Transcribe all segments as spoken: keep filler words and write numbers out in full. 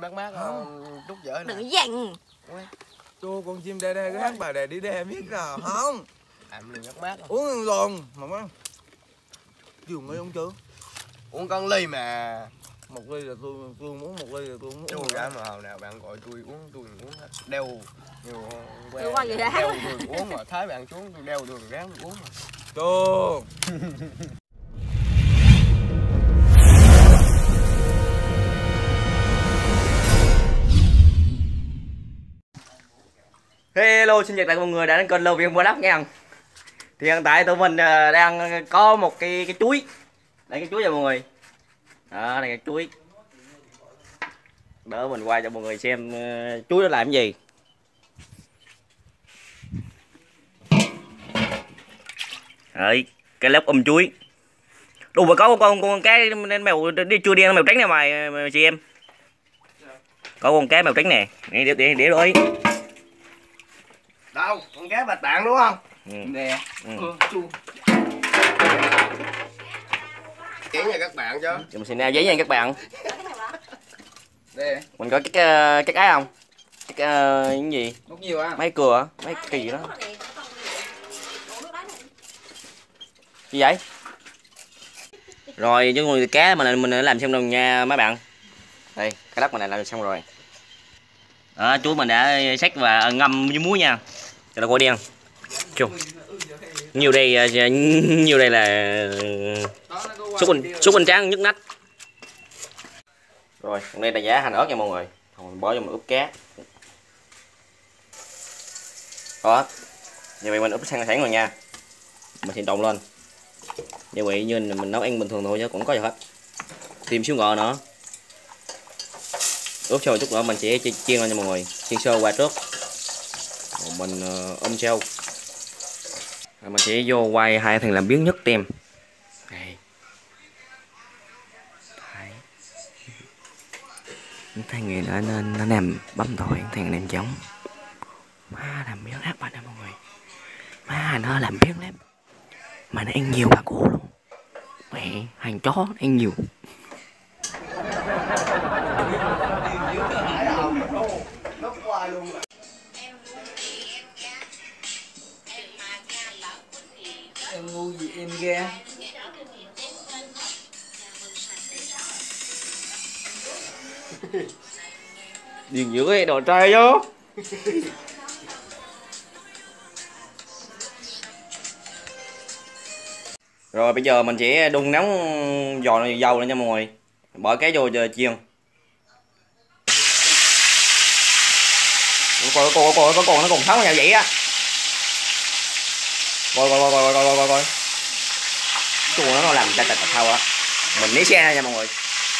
mát mát không? Chút dở nè. Đừng dằn. Chô con chim đê đê cái hát bà đè đi đê biết nào không? Làm liền mát mát. Uống luôn mà má. Dùng ơi ông chưa? Uống con ly mà. Một ly là tôi tôi muốn một ly là tôi muốn. Chú gái mà hồi nào bạn gọi tôi uống tôi uống hết. Đeo nhiều Tôi qua vậy đã. đeo đường uống mà thái bạn xuống tôi đeo đường ráng uống. Chô. Hello, xin chào tất cả mọi người đã đến kênh Lô Viên Vlog nha. Thì hiện tại tụi mình đang có một cái cái chuối. Đây cái chuối cho mọi người. Đó, đây cái chuối. Đỡ mình quay cho mọi người xem chuối nó làm cái gì. Đấy, cái lớp um chuối. Đủ mà có con con, con cái mèo đi chui đen mèo trắng này mày, mày chị em. Có con cá mèo trắng nè. Để để để để đôi. Đâu, con cá bạch tạng đúng không? Ừ. Nè. Ừ. Ừ, chu. Giấy nha các bạn chứ. Mình xin giấy nha các bạn. Đây. Mình có cái cái cái cái không? Cái cái cái gì? Nút nhiều á. Mấy cửa, mấy cái gì đó. Gì vậy? Rồi chứ người cá mình mình đã làm xong rồi nha mấy bạn. Đây, cái đất mình này làm xong rồi. Đó, chuối mình đã xách và ngâm với muối nha. Cho nó quả đen. Chung. Nhiều đây nhiều đây là xúc anh xúc anh tráng nhức nách. Rồi, còn đây là giá hành ớt nha mọi người. Còn mình bỏ vô mình ướp cá. Đó. Như vậy mình ướp sang sẵn rồi nha. Mình sẽ trộn lên. Như vậy như mình nấu ăn bình thường thôi chứ cũng có gì hết. Thêm xíu ngò nữa. Ướp xong chút nữa mình sẽ chiên lên nha mọi người. Chiên sơ qua trước. Rồi mình uh, ôm sâu. Rồi mình sẽ vô quay hai thằng làm biến nhất tem. Đây. Thằng này nó, nó, nó nằm bấm tội, thằng nằm giống. Má làm biến ác bạn nè mọi người. Má nó làm biến lắm. Mà nó ăn nhiều bà cô luôn. Mẹ, hàng chó nó ăn nhiều. Em ngu gì em ghe. Điền giữa cái đồ trai vô. Rồi bây giờ mình sẽ đun nóng giò này dầu lên nha mọi người. Bỏ cái vô giờ chiên. Coi coi coi coi con nó còn tháo nhau vậy á. Coi coi coi coi coi coi coi. Chuột nó nó làm chặt chặt thau á. Mình né xe nha mọi người.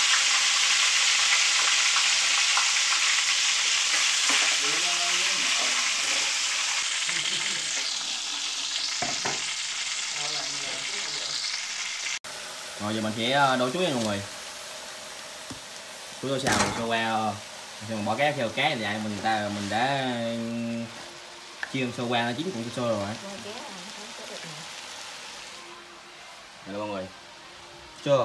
Rồi giờ mình sẽ đổ chuối nha mọi người. Chuối xào xô qua rồi mình bỏ cái theo cái vậy mình ta mình đã chiên xô qua nó chín cũng xô rồi. Đây mọi người. Chưa?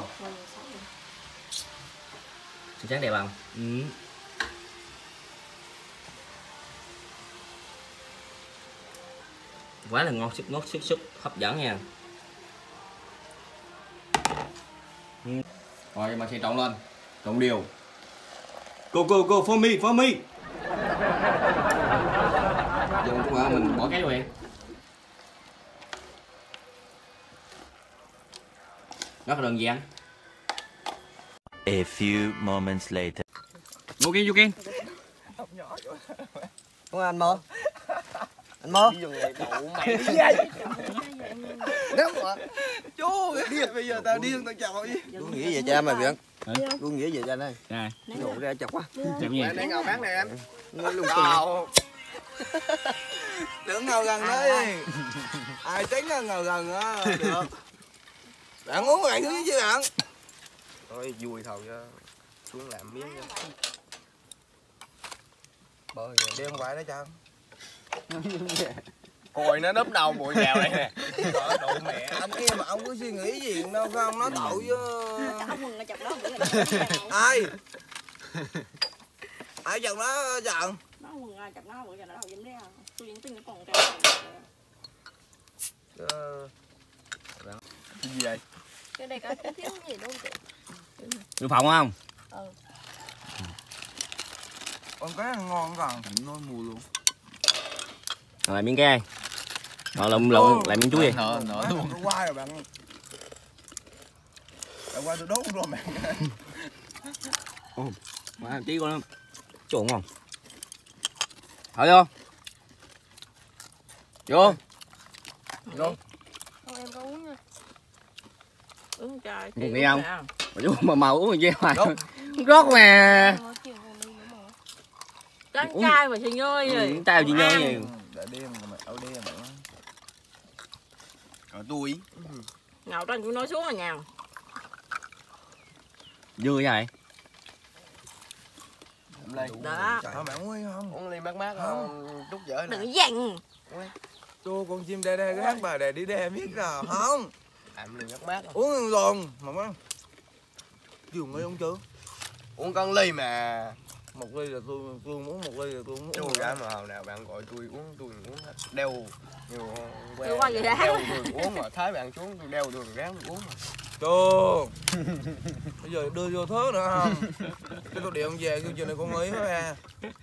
Xinh trắng đẹp không? Ừ. Quá là ngon, sức ngót sức sức hấp dẫn nha. Ừ. Rồi mình sẽ trộn lên, trộn đều. Go go go for me, for me. Giờ mình, mình bỏ cái vô em. Rất là đơn giản. A few moments later. Vô kia vô kia. Không anh mơ. Anh mơ. Nếu mà chú bây giờ tao điên tao chọc đi. Chú nghĩ về cha mày Viện. Chú nghĩ về cha đây. Nè. Đồ ra chọc quá. Chậm gì? Đang ngầu bán này em. Ngồi lùng tung. Đừng ngầu gần đấy. Ai tránh ngầu gần á. Được. Bạn uống bạn thứ chứ bạn. Thôi vui thầu cho xuống làm miếng nha. Bơi rồi đi không phải đó chăng? Còi nó nấp đầu bụi gào đây nè. Đụ mẹ. Anh kia mà ông có suy nghĩ gì đâu không nói tội chứ. Ông mừng chọc đó. Ai? ai chồng nó chồng nó mừng ai chặt nó bữa giờ nó đâu dính đấy à tôi dính tin cái còn cái gì vậy? cái này có thiếu gì đâu chị. Được phòng không? Ừ. con cái ngon còn nói mùi luôn. Rồi miếng cái rồi lộn lộn lại miếng chuối đi. Nợ nợ luôn. Nó qua rồi bạn. Bạn qua tôi đốt rồi bạn. Ồ, mà tí con trộn không? Thở vô. Vô. Vô. Thôi em có uống nha. Uống trà. Uống đi không? Mà chú mà màu uống gì hoài. Rót mà. Tráng trai mà chị nhơi rồi. Tao chị nhơi gì. Để đi mà ở đi mà. Ở tôi. Ngầu trên chú nói xuống rồi nhào. Vui vậy. Đó. Trời bạn uống không? Uống ly mát mát không? Trút dở nè. Đừng dằn. Chô con chim đê đê cái hát bà đè đi đê biết rồi không? Làm ly mát mát. Uống luôn mà má. Dùng ấy ông chưa? Uống con ly mà. Một ly là tôi tôi muốn một ly là tôi muốn Chú uống. gái mà hồi nào bạn gọi tôi uống tôi uống hết. Đeo nhiều Tôi qua gì đó. đeo tôi uống mà thái bạn xuống tôi đeo tôi ráng tôi uống. Chô. Bây giờ đưa vô thớ nữa không? Cái tôi điện về kêu chuyện này con nghĩ thôi à.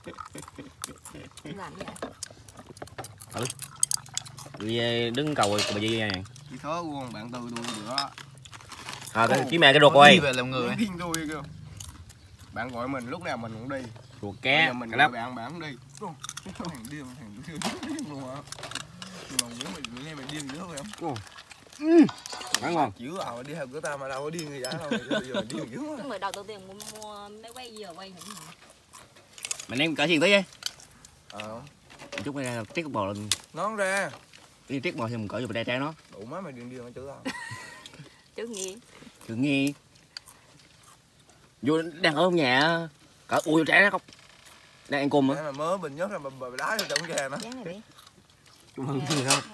Làm vậy. Ừ. Đi đứng cầu bà gì nha. Chị thớ luôn bạn từ tôi bữa. À cái kiếm mẹ cái ruột coi. Về làm người. Khiên tôi kêu. Bạn gọi mình lúc nào mình cũng đi. Ruột cá. Mình Cái gọi đó. bạn bạn cũng đi. Thằng điên thằng điên luôn á. Mà muốn mình nghe mày điên nữa phải không? Bán ngon. Chữ nào đi theo cửa ta mà đâu có điên người giả đâu. Bây giờ điên dữ quá. Cái người đầu tư tiền mua, mua máy quay giờ quay nữa. Mình đem cỡ gì tới đi. Ờ. Chút đây ra tiết bò lên. Nón ra. Đi tiết bò thì mình cỡ vô đây trái nó. Đủ má mày điên điên ở chữ không? Chứ nghe. Đừng nghe. Vô đang ở nhà. Cỡ ui trái nó không. Đang ăn cơm Để á. mà mớ bình nhất là bà, bà đá vô trong kè nó. Dán này đi. Chung hơn gì không?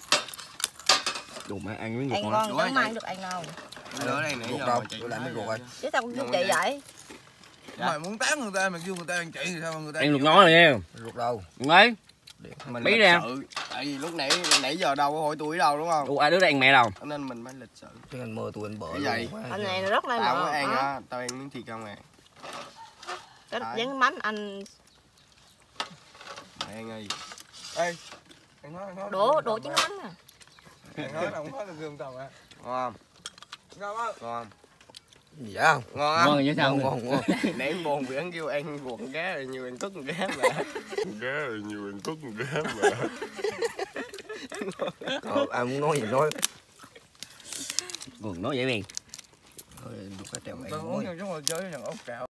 Đủ mà ăn miếng Ăn ruột ngon ngon. chẳng mang được ăn đâu. Ở đây nãy Ruột giờ đâu? mà chị Tôi lại mới ruột rồi. Chứ sao cũng chị vậy? Mày muốn tán người ta mày kêu người ta ăn chạy thì sao mà người ta Ăn ruột ngon rồi nha. ruột đâu? Đúng đấy. mình Bí lịch ra. sự. Tại vì lúc nãy nãy giờ đâu có hỏi tôi đâu đúng không? Ủa ai đứa đây ăn mẹ đâu? Cho nên mình mới lịch sự. Chứ anh mơ tụi anh bợ Cái gì? Anh này rất là Tao mỡ. có ăn á, tao ăn miếng thịt không à. Cái Đấy. dán bánh anh Mày ăn đi. Ê. Anh nói anh nói. đổ đổ trứng bánh à. Anh nói đâu cũng nói là gương tàu à. Ngon Ngon không? không? Ngon. Gì vậy không? Ngon á. Ngon rồi chứ sao? Ngon ngon. Nãy bồn biển kêu ăn ruột con cá rồi nhiều ăn cất con cá mà. Cá rồi nhiều ăn cất con cá mà. Ờ, ai muốn nói gì nói. Còn nói vậy miền. Thôi, đục cái trèo mày. Tao uống trong chúng rồi chơi với thằng ốc cạo.